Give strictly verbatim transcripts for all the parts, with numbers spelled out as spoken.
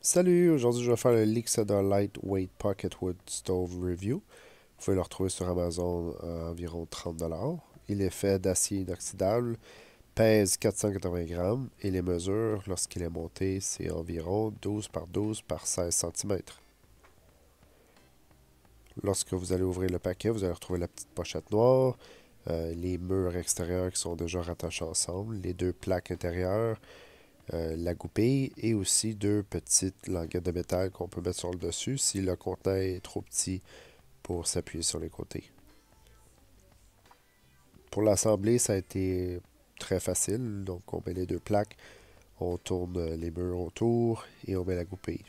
Salut, aujourd'hui je vais faire le Lixada Lightweight Pocket Wood Stove Review. Vous pouvez le retrouver sur Amazon à environ trente dollars. Il est fait d'acier inoxydable, pèse quatre cent quatre-vingts grammes et les mesures, lorsqu'il est monté, c'est environ douze par douze par seize centimètres. Lorsque vous allez ouvrir le paquet, vous allez retrouver la petite pochette noire, euh, les murs extérieurs qui sont déjà rattachés ensemble, les deux plaques intérieures, euh, la goupille et aussi deux petites languettes de métal qu'on peut mettre sur le dessus si le contenant est trop petit pour s'appuyer sur les côtés. Pour l'assembler, ça a été très facile. Donc, on met les deux plaques, on tourne les murs autour et on met la goupille.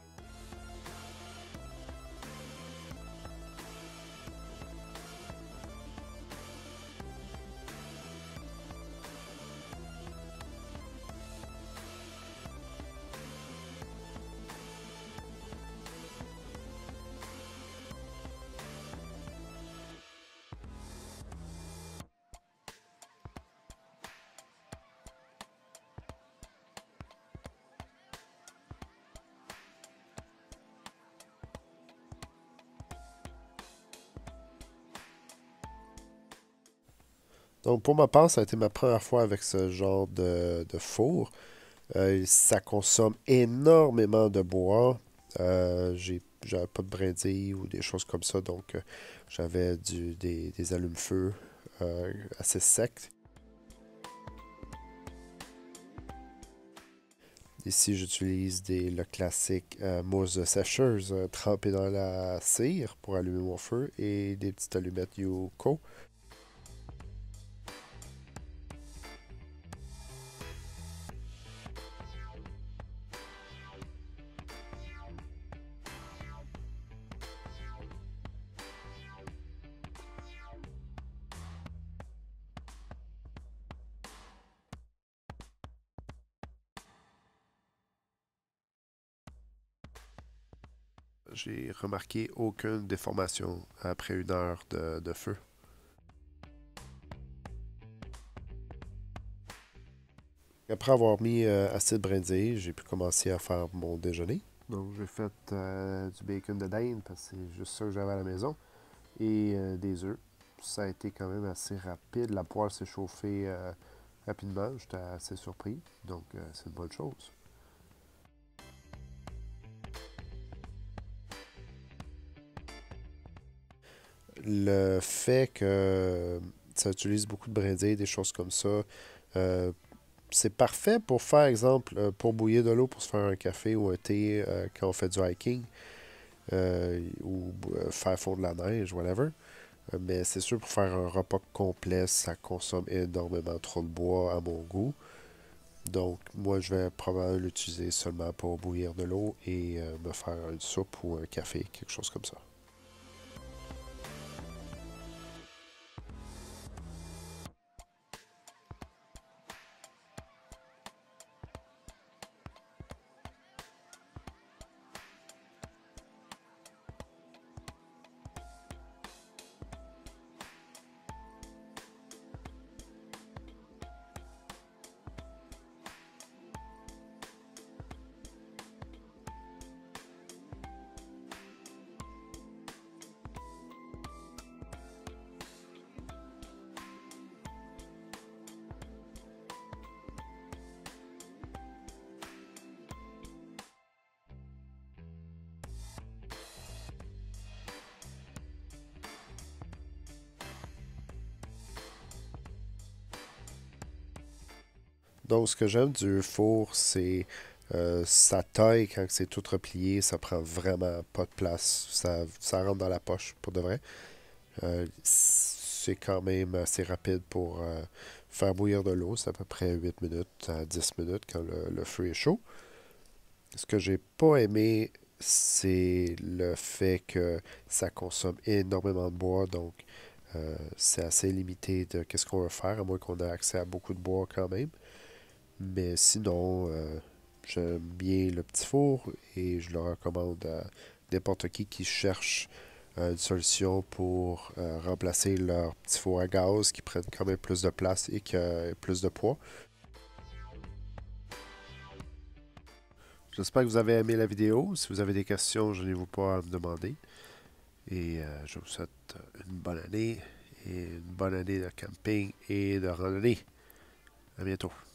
Donc, pour ma part, ça a été ma première fois avec ce genre de, de four. Euh, ça consomme énormément de bois. Euh, j'ai, j'avais pas de brindilles ou des choses comme ça, donc euh, j'avais du, des, des allumes-feu euh, assez secs. Ici, j'utilise des, le classique euh, mousse sécheuse euh, trempée dans la cire pour allumer mon feu et des petites allumettes Yuko. J'ai remarqué aucune déformation après une heure de, de feu. Après avoir mis euh, assez de brindilles, j'ai pu commencer à faire mon déjeuner. Donc, j'ai fait euh, du bacon de dinde parce que c'est juste ça que j'avais à la maison et euh, des œufs. Ça a été quand même assez rapide. La poêle s'est chauffée euh, rapidement. J'étais assez surpris. Donc, euh, c'est une bonne chose. Le fait que ça utilise beaucoup de brindilles, des choses comme ça, euh, c'est parfait pour faire exemple, euh, pour bouillir de l'eau pour se faire un café ou un thé euh, quand on fait du hiking euh, ou euh, faire fondre la neige, whatever. Euh, Mais c'est sûr, pour faire un repas complet, ça consomme énormément trop de bois à mon goût. Donc, moi, je vais probablement l'utiliser seulement pour bouillir de l'eau et euh, me faire une soupe ou un café, quelque chose comme ça. Donc, ce que j'aime du four, c'est euh, sa taille quand c'est tout replié, ça prend vraiment pas de place. Ça, ça rentre dans la poche, pour de vrai. Euh, c'est quand même assez rapide pour euh, faire bouillir de l'eau. C'est à peu près huit minutes à dix minutes quand le, le feu est chaud. Ce que j'ai pas aimé, c'est le fait que ça consomme énormément de bois. Donc, euh, c'est assez limité de qu'est-ce qu'on veut faire, à moins qu'on ait accès à beaucoup de bois quand même. Mais sinon, euh, j'aime bien le petit four et je le recommande à n'importe qui qui cherche euh, une solution pour euh, remplacer leur petit four à gaz qui prennent quand même plus de place et qui a plus de poids. J'espère que vous avez aimé la vidéo. Si vous avez des questions, je n'hésitez pas à me demander. Et euh, je vous souhaite une bonne année et une bonne année de camping et de randonnée. À bientôt.